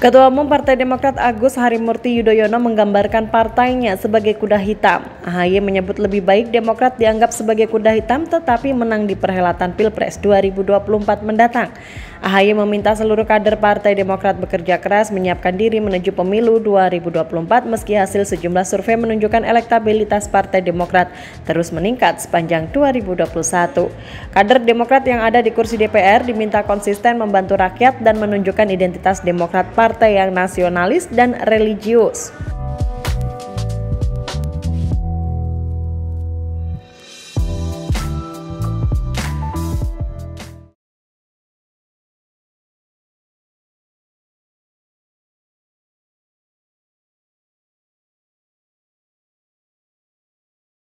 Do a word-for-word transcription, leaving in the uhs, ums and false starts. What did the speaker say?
Ketua Umum Partai Demokrat Agus Harimurti Yudhoyono menggambarkan partainya sebagai kuda hitam. A H Y menyebut lebih baik Demokrat dianggap sebagai kuda hitam tetapi menang di perhelatan Pilpres dua ribu dua puluh empat mendatang. A H Y meminta seluruh kader Partai Demokrat bekerja keras menyiapkan diri menuju pemilu dua ribu dua puluh empat meski hasil sejumlah survei menunjukkan elektabilitas Partai Demokrat terus meningkat sepanjang dua ribu dua puluh satu. Kader Demokrat yang ada di kursi D P R diminta konsisten membantu rakyat dan menunjukkan identitas Demokrat partai yang nasionalis dan religius.